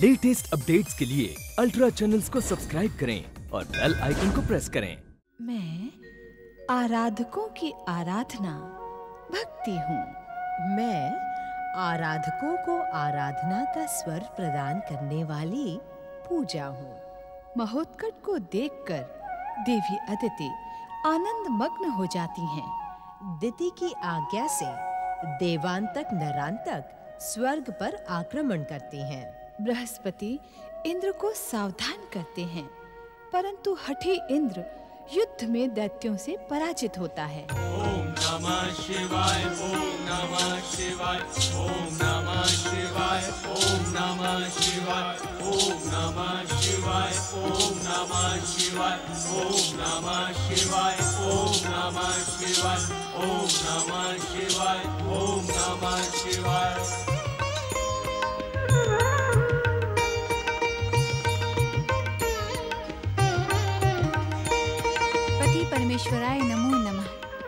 Latest updates के लिए ultra channels को सब्सक्राइब करें और बेल आइकन को प्रेस करें। मैं आराधकों की आराधना भक्ति हूँ। मैं आराधकों को आराधना का स्वर प्रदान करने वाली पूजा हूँ। महोत्कट को देखकर देवी अदिति आनंद मग्न हो जाती हैं। दिति की आज्ञा से देवांतक नरांतक स्वर्ग पर आक्रमण करते हैं। बृहस्पति इंद्र को सावधान करते हैं, परंतु हठी इंद्र युद्ध में दैत्यों से पराजित होता है। ओम नमः शिवाय, ओम नमः शिवाय, ओम नमः शिवाय, ओम नमः शिवाय, ओम नमः शिवाय, ओम नमः शिवाय, ओम नमः शिवाय, ओम नमः शिवाय, ओम नमः शिवाय, ओम नमः शिवाय। परमेश्वराय नमो नमः।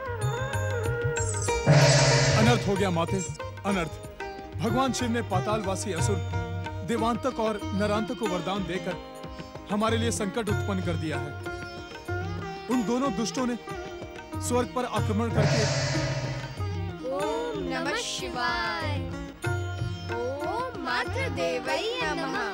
अनर्थ हो गया माते, अनर्थ। भगवान शिव ने पातालवासी असुर देवांतक और नरांतक को वरदान देकर हमारे लिए संकट उत्पन्न कर दिया है। उन दोनों दुष्टों ने स्वर्ग पर आक्रमण करके ओम नमः शिवाय, ओम मात्र देवै नमः।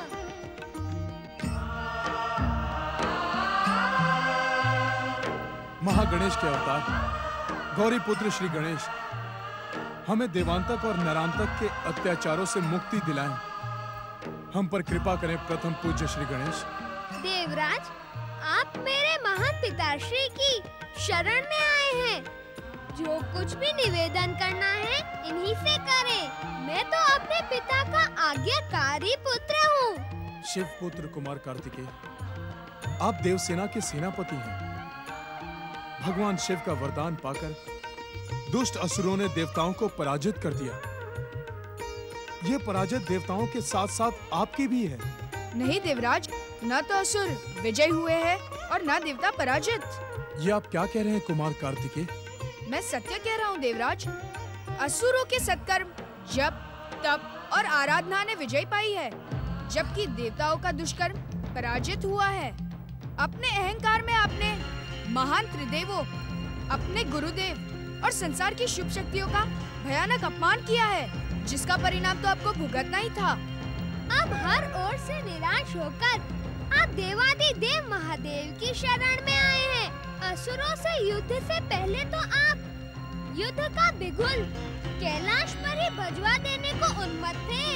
महागणेश के अवतार गौरी पुत्र श्री गणेश हमें देवांतक और नरांतक के अत्याचारों से मुक्ति दिलाएं। हम पर कृपा करें प्रथम पूज्य श्री गणेश। देवराज, आप मेरे महान पिताश्री की शरण में आए हैं। जो कुछ भी निवेदन करना है इन्हीं से करें। मैं तो अपने पिता का आज्ञाकारी पुत्र हूँ। शिव पुत्र कुमार कार्तिकेय, आप देवसेना के सेनापति हैं। भगवान शिव का वरदान पाकर दुष्ट असुरों ने देवताओं को पराजित कर दिया। ये पराजित देवताओं के साथ साथ आपकी भी है। नहीं देवराज, न तो असुर विजय हुए हैं और न देवता पराजित। ये आप क्या कह रहे हैं कुमार कार्तिकेय? मैं सत्य कह रहा हूँ देवराज। असुरों के सत्कर्म, जप, तप और आराधना ने विजय पाई है, जबकि देवताओं का दुष्कर्म पराजित हुआ है। अपने अहंकार में आपने महान त्रिदेवों, अपने गुरुदेव और संसार की शुभ शक्तियों का भयानक अपमान किया है, जिसका परिणाम तो आपको भुगतना ही था। अब हर ओर से निराश होकर आप देवादिदेव महादेव की शरण में आए हैं। असुरों से युद्ध से पहले तो आप युद्ध का बिगुल कैलाश पर ही बजवा देने को उन्मत्त थे।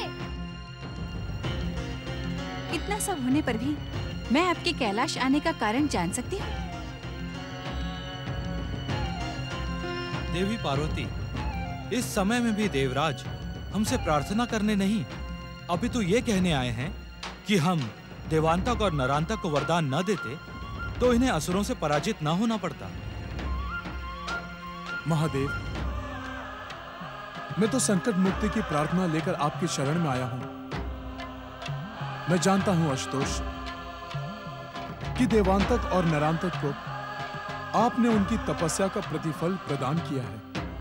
इतना सब होने पर भी मैं आपके कैलाश आने का कारण जान सकती हूँ? देवी पार्वती, इस समय में भी देवराज हमसे प्रार्थना करने नहीं, अभी तो ये कहने आए हैं कि हम देवांतक और नरांतक को वरदान न देते तो इन्हें असुरों से पराजित न होना पड़ता। महादेव, मैं तो संकट मुक्ति की प्रार्थना लेकर आपकी शरण में आया हूं। मैं जानता हूं आशुतोष कि देवांतक और नरांतक को आपने उनकी तपस्या का प्रतिफल प्रदान किया है,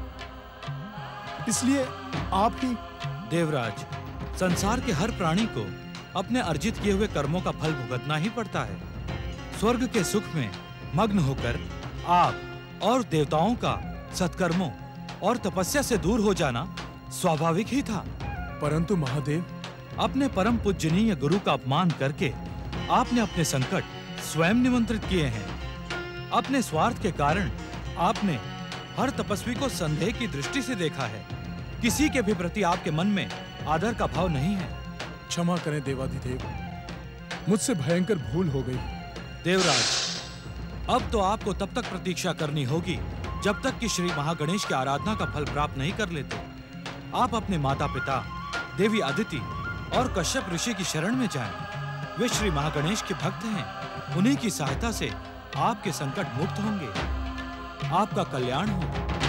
इसलिए आप ही। देवराज, संसार के हर प्राणी को अपने अर्जित किए हुए कर्मों का फल भुगतना ही पड़ता है। स्वर्ग के सुख में मग्न होकर आप और देवताओं का सत्कर्मों और तपस्या से दूर हो जाना स्वाभाविक ही था। परंतु महादेव, अपने परम पूजनीय गुरु का अपमान करके आपने अपने संकट स्वयं निमंत्रित किए हैं। अपने स्वार्थ के कारण आपने हर तपस्वी को संदेह की दृष्टि से देखा है। किसी के भी प्रति आपके मन में आदर का भाव नहीं है। क्षमा करें देवाधिदेव, मुझसे भयंकर भूल हो गई। देवराज, अब तो आपको तब तक प्रतीक्षा करनी होगी जब तक कि श्री महागणेश की आराधना का फल प्राप्त नहीं कर लेते। आप अपने माता पिता देवी अदिति और कश्यप ऋषि की शरण में जाएं। वे श्री महागणेश के भक्त हैं। उन्हीं की सहायता से आपके संकट मुक्त होंगे। आपका कल्याण हो।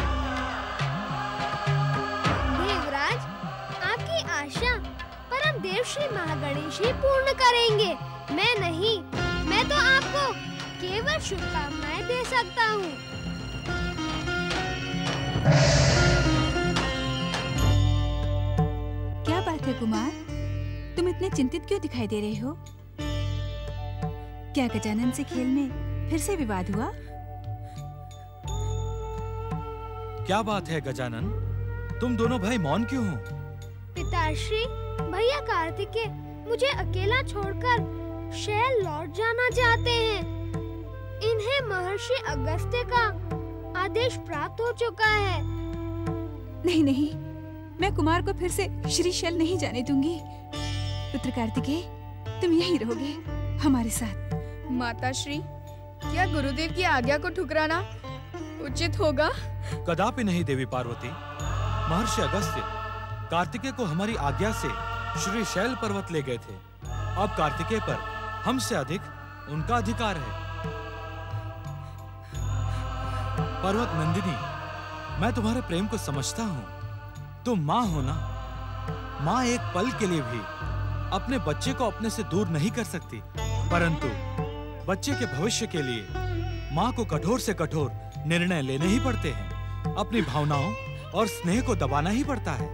देवराज, आपकी आशा परम देव श्री महागणेश ही पूर्ण करेंगे, मैं नहीं। मैं तो आपको केवल शुभकामनाएं दे सकता हूँ। क्या बात है कुमार? तुम इतने चिंतित क्यों दिखाई दे रहे हो? क्या गजानन से खेल में फिर से विवाद हुआ? क्या बात है गजानन, तुम दोनों भाई मौन क्यों हो? पिताश्री, भैया कार्तिकेय मुझे अकेला छोड़कर शहर लौट जाना चाहते हैं। इन्हें महर्षि अगस्त्य का आदेश प्राप्त हो चुका है। नहीं नहीं, मैं कुमार को फिर से श्रीशैल नहीं जाने दूंगी। पुत्र कार्तिकेय, तुम यहीं रहोगे हमारे साथ। माताश्री, क्या गुरुदेव की आज्ञा को ठुकराना उचित होगा? कदापि नहीं देवी पार्वती। महर्षि अगस्त्य कार्तिकेय को हमारी आज्ञा से श्रीशैल पर्वत ले गए थे। अब कार्तिकेय पर हमसे अधिक उनका अधिकार है। पर्वत नंदिनी, मैं तुम्हारे प्रेम को समझता हूँ। तुम माँ हो ना। माँ एक पल के लिए भी अपने बच्चे को अपने से दूर नहीं कर सकती, परंतु बच्चे के भविष्य के लिए माँ को कठोर से कठोर निर्णय लेने ही पड़ते हैं। अपनी भावनाओं और स्नेह को दबाना ही पड़ता है।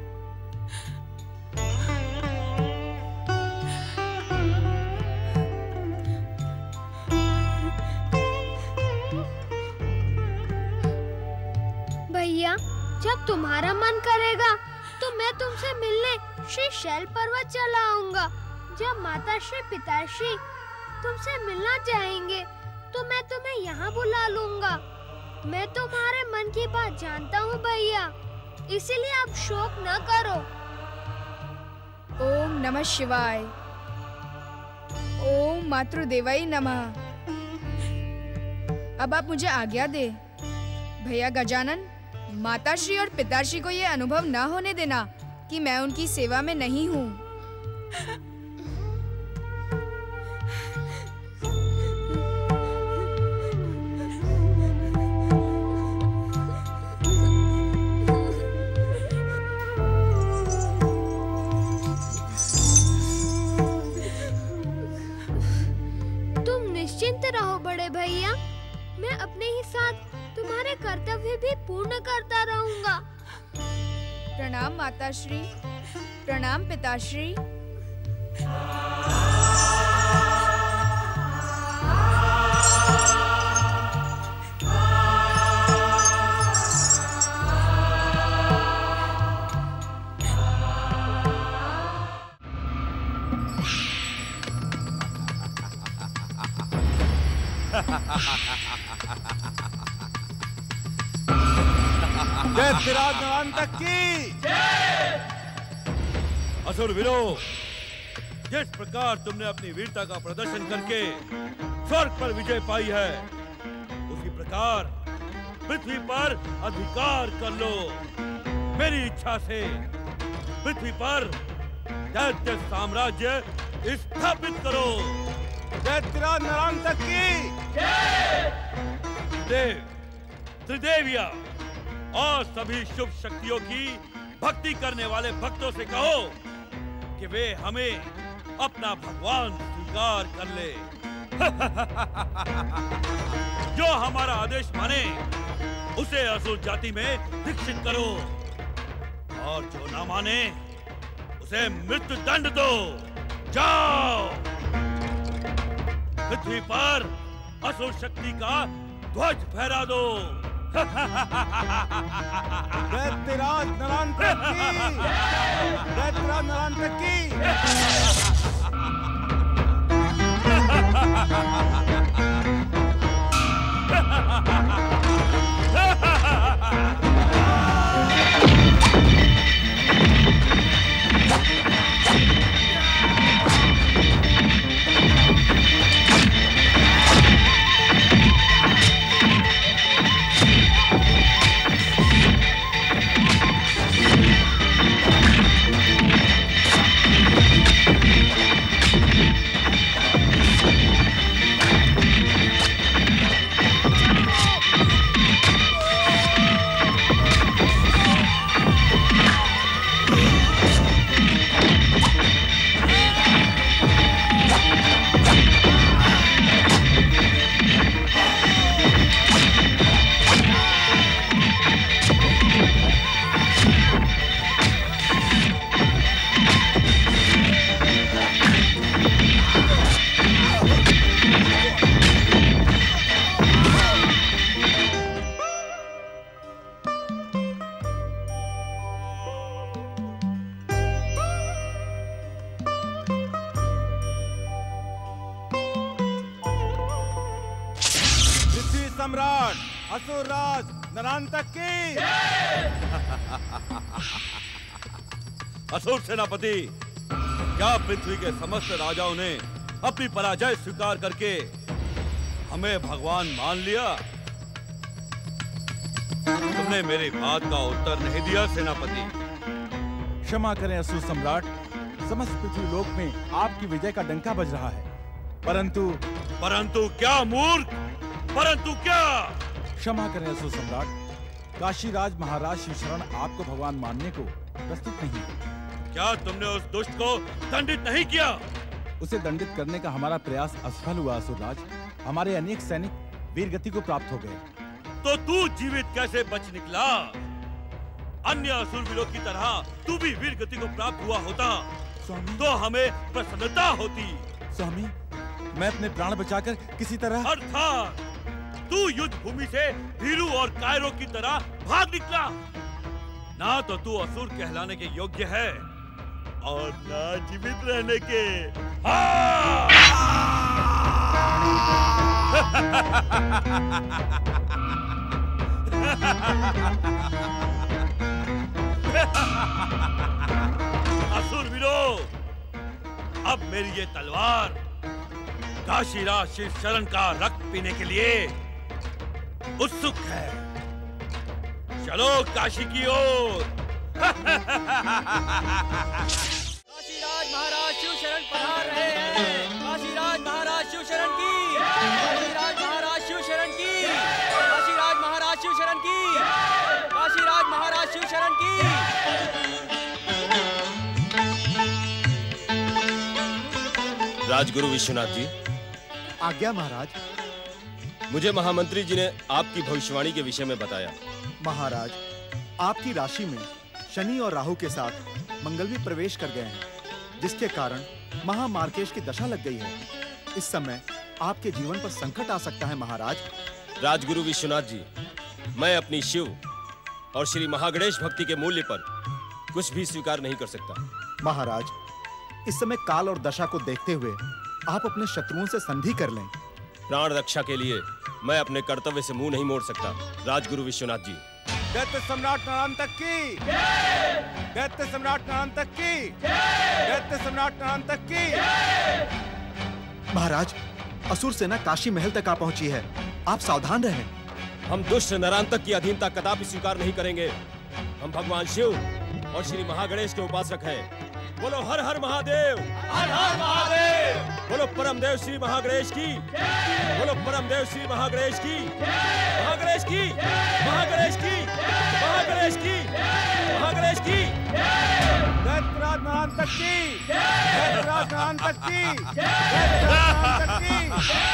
भैया, जब तुम्हारा मन करेगा तो मैं तुमसे मिलने श्रीशैल पर्वत चला आऊंगा। जब माताश्री पिताश्री तुमसे मिलना चाहेंगे तो मैं तुम्हें यहाँ बुला लूंगा। मैं तुम्हारे मन की बात जानता हूँ भैया, इसीलिए आप शोक न करो। ओम नमः शिवाय। ओम मातृदेवाय नमः। अब आप मुझे आज्ञा दे। भैया गजानन, माताश्री और पिताश्री को ये अनुभव न होने देना कि मैं उनकी सेवा में नहीं हूँ। तुम निश्चिंत रहो बड़े भैया, मैं अपने ही साथ तुम्हारे कर्तव्य भी पूर्ण करता रहूंगा। प्रणाम माताश्री, प्रणाम पिताश्री। तक की असुर वीरो, जिस प्रकार तुमने अपनी वीरता का प्रदर्शन करके स्वर्ग पर विजय पाई है, उसी प्रकार पृथ्वी पर अधिकार कर लो। मेरी इच्छा से पृथ्वी पर दैत्य साम्राज्य स्थापित करो। दैत्यराज नरांतक की देव, त्रिदेविया और सभी शुभ शक्तियों की भक्ति करने वाले भक्तों से कहो कि वे हमें अपना भगवान स्वीकार कर ले। जो हमारा आदेश माने उसे असुर जाति में दीक्षित करो, और जो ना माने उसे मृत्यु दंड दो। जाओ, पृथ्वी पर असुर शक्ति का ध्वज फहरा दो। दैत्यराज नरांतक की, दैत्यराज नरांतक की। सम्राट असुर राज नरांतक की। असुर सेनापति, क्या पृथ्वी के समस्त राजाओं ने अपनी पराजय स्वीकार करके हमें भगवान मान लिया? तुमने मेरी बात का उत्तर नहीं दिया सेनापति। क्षमा करें असुर सम्राट, समस्त पृथ्वी लोक में आपकी विजय का डंका बज रहा है, परंतु क्या मूर्ख, परंतु क्या? क्षमा करें असुर सम्राट, काशीराज महाराज शिवशरण आपको भगवान मानने को प्रस्तुत नहीं है। क्या तुमने उस दुष्ट को दंडित नहीं किया? उसे दंडित करने का हमारा प्रयास असफल हुआ असुरराज। हमारे अनेक सैनिक वीरगति को प्राप्त हो गए। तो तू जीवित कैसे बच निकला? अन्य असुरवीरों की तरह तू भी वीरगति को प्राप्त हुआ होता तो हमें प्रसन्नता होती। स्वामी, मैं अपने प्राण बचाकर किसी तरह। अर्थात तू युद्ध भूमि से भीरू और कायरों की तरह भाग निकला। ना तो तू असुर कहलाने के योग्य है और ना जीवित रहने के। असुरवीरों, अब मेरी ये तलवार काशीराज शिवशरण का रक्त पीने के लिए उत्सुक है। चलो काशी की ओर। काशीराज महाराज शिवशरण पधार रहे हैं। काशीराज महाराज शिवशरण की। काशीराज महाराज शिवशरण की। काशीराज महाराज शिवशरण की। काशीराज महाराज शिवशरण की। राजगुरु विश्वनाथ जी। आज्ञा महाराज। मुझे महामंत्री जी ने आपकी भविष्यवाणी के विषय में बताया। महाराज, आपकी राशि में शनि और राहु के साथ मंगल भी प्रवेश कर गए हैं, जिसके कारण महामार्केश की दशा लग गई है। इस समय आपके जीवन पर संकट आ सकता है महाराज। राजगुरु विश्वनाथ जी, मैं अपनी शिव और श्री महागणेश भक्ति के मूल्य पर कुछ भी स्वीकार नहीं कर सकता। महाराज, इस समय काल और दशा को देखते हुए आप अपने शत्रुओं से संधि कर लें। प्राण रक्षा के लिए मैं अपने कर्तव्य से मुंह नहीं मोड़ सकता। राजगुरु विश्वनाथ जी। दैत्य सम्राट नरांतक की। दैत्य सम्राट नरांतक की। दैत्य सम्राट नरांतक की। महाराज, असुर सेना काशी महल तक आ पहुंची है, आप सावधान रहें। हम दुष्ट नरांतक की अधीनता कदापि स्वीकार नहीं करेंगे। हम भगवान शिव और श्री महागणेश के उपासक हैं। बोलो हर हर महादेव। हर हर महादेव। बोलो परमदेव श्री महागणेश की। बोलो परमदेव श्री महागणेश की। महागणेश की। महागणेश की। महागणेश की। महागणेश की। दैत्यराज नरांतक की। दैत्यराज नरांतक की। दैत्यराज नरांतक की।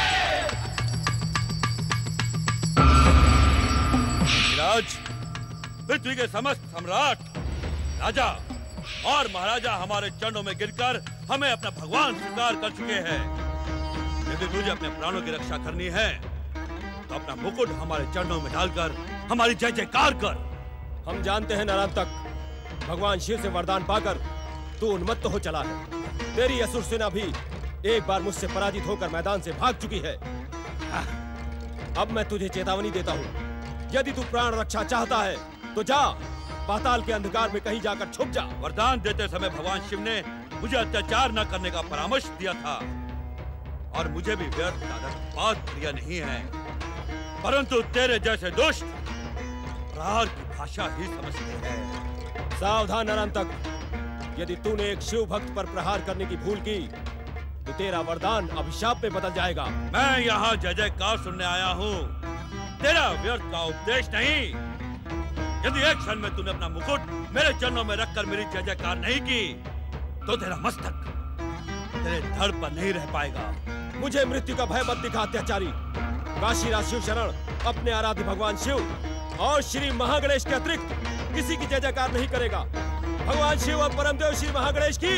राज, पृथ्वी के समस्त सम्राट, राजा और महाराजा हमारे चरणों में गिरकर हमें अपना भगवान स्वीकार कर चुके हैं। यदि तुझे अपने प्राणों की रक्षा करनी है तो अपना मुकुट हमारे चरणों में डालकर हमारी जय जयकार कर। हम जानते हैं नरांतक, भगवान शिव से वरदान पाकर तू उन्मत्त हो चला है। तेरी असुर सेना भी एक बार मुझसे पराजित होकर मैदान से भाग चुकी है। अब मैं तुझे चेतावनी देता हूँ, यदि तू प्राण रक्षा चाहता है तो जा, पाताल के अंधकार में कहीं जाकर छुप जा। वरदान देते समय भगवान शिव ने मुझे अत्याचार न करने का परामर्श दिया था और मुझे भी व्यर्थ बात प्रिय नहीं है, परंतु तेरे जैसे दुष्ट प्रहार की भाषा ही समझते हैं। सावधान नरांतक, यदि तूने एक शिव भक्त पर प्रहार करने की भूल की तो तेरा वरदान अभिशाप में बदल जाएगा। मैं यहाँ जय जयकार सुनने आया हूँ, तेरा व्यर्थ का उपदेश नहीं। यदि एक क्षण में तूने अपना मुकुट मेरे चरणों में रखकर मेरी जय जयकार नहीं की तो तेरा मस्तक तेरे धड़ पर नहीं रह पाएगा। मुझे मृत्यु का भय मत दिखा अत्याचारी। काशीराज शिवशरण अपने आराध्य भगवान शिव और श्री महागणेश के अतिरिक्त किसी की जय जयकार नहीं करेगा। भगवान शिव और परमदेव श्री महागणेश की।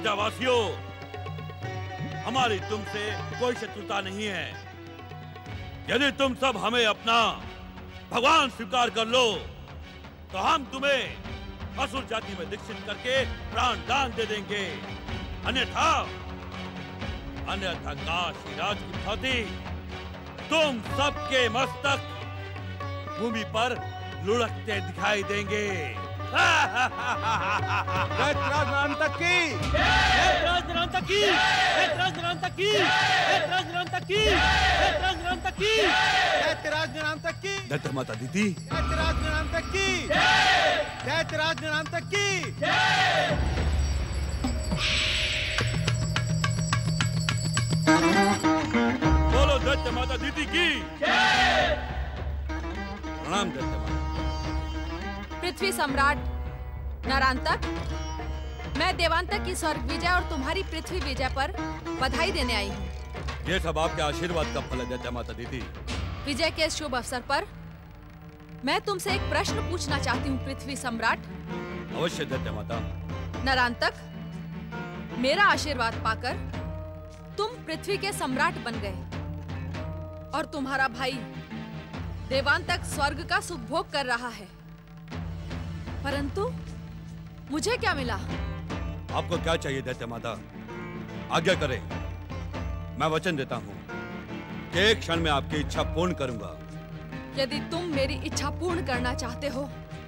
प्रजावासियों, हमारी तुमसे कोई शत्रुता नहीं है। यदि तुम सब हमें अपना भगवान स्वीकार कर लो तो हम तुम्हें असुर जाति में दीक्षित करके प्राण दान दे देंगे। अन्यथा काशीराज की भांति तुम सबके मस्तक भूमि पर लुढ़कते दिखाई देंगे। दैत्यराज नरांतक की, दैत्यराज नरांतक की, दैत्यराज नरांतक की, दैत्यराज नरांतक की, दैत्यराज नरांतक की, दैत्यराज नरांतक की, दैत्य माता दीदी, दैत्यराज नरांतक की, दैत्यराज नरांतक की। बोलो दैत्य माता दीदी की। प्रणाम दैत्य माता। पृथ्वी सम्राट नरांतक, मैं देवांतक की स्वर्ग विजय और तुम्हारी पृथ्वी विजय पर बधाई देने आई हूँ। ये सब आपके आशीर्वाद का फल है दैत्य माता दीदी। विजय के इस शुभ अवसर पर मैं तुमसे एक प्रश्न पूछना चाहती हूँ पृथ्वी सम्राट। अवश्य दैत्य माता। नरांतक, मेरा आशीर्वाद पाकर तुम पृथ्वी के सम्राट बन गए और तुम्हारा भाई देवांतक स्वर्ग का सुख भोग कर रहा है, परंतु मुझे क्या मिला? आपको क्या चाहिए दैत्य माता? आज्ञा करें। मैं वचन देता हूँ कि एक क्षण में आपकी इच्छा पूर्ण करूंगा। यदि तुम मेरी इच्छा पूर्ण करना चाहते हो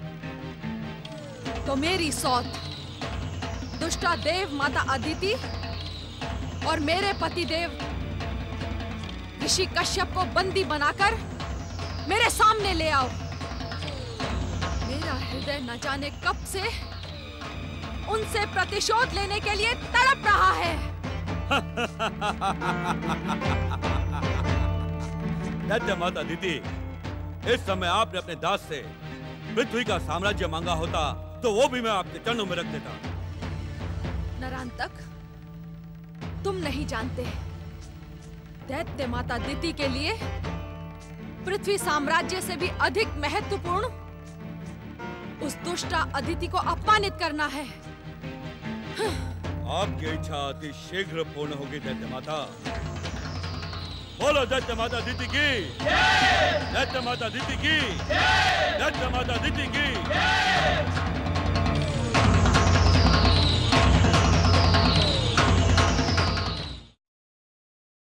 तो मेरी सौत दुष्टा देव माता अदिति और मेरे पति देव ऋषि कश्यप को बंदी बनाकर मेरे सामने ले आओ। मेरा हृदय न जाने कब से उनसे प्रतिशोध लेने के लिए तड़प रहा है। दैत्य माता दीदी, इस समय आपने अपने दास से पृथ्वी का साम्राज्य मांगा होता तो वो भी मैं आपके चरणों में रख देता। नरांतक, तुम नहीं जानते, दैत्य माता दीति के लिए पृथ्वी साम्राज्य से भी अधिक महत्वपूर्ण उस दुष्टा अदिति को अपमानित करना है। आपकी इच्छा अति शीघ्र पूर्ण होगी दैत्य माता। बोलो दैत्य माता दीति की, दैत्य माता दीति की, दैत्य माता दीति की।